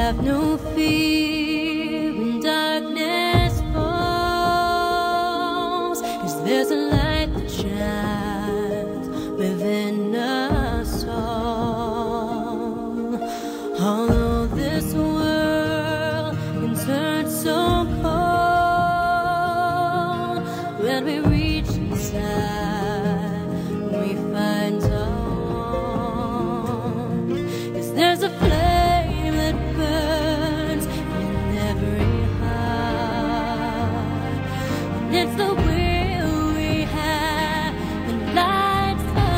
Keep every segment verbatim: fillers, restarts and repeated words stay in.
have no fear when darkness falls, 'cause there's a light that shines within us all. Although this world can turn so cold, when we reach inside we find home. 'Cause there's a flame that burns in every heart, and it's the will we have that lights the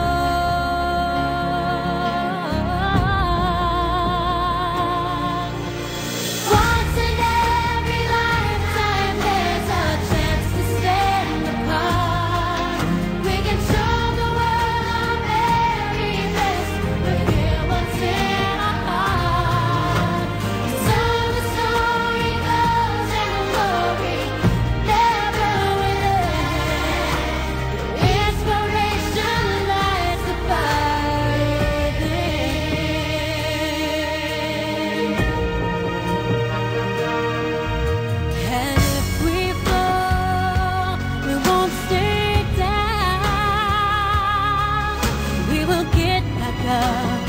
spark. Once in every lifetime there's a chance to stand apart. We can show the world our very best, but hear what's in our heart. So the story goes and the glory never will end. Inspiration lights the fire within. And if we fall, we won't stay down. We will get back up.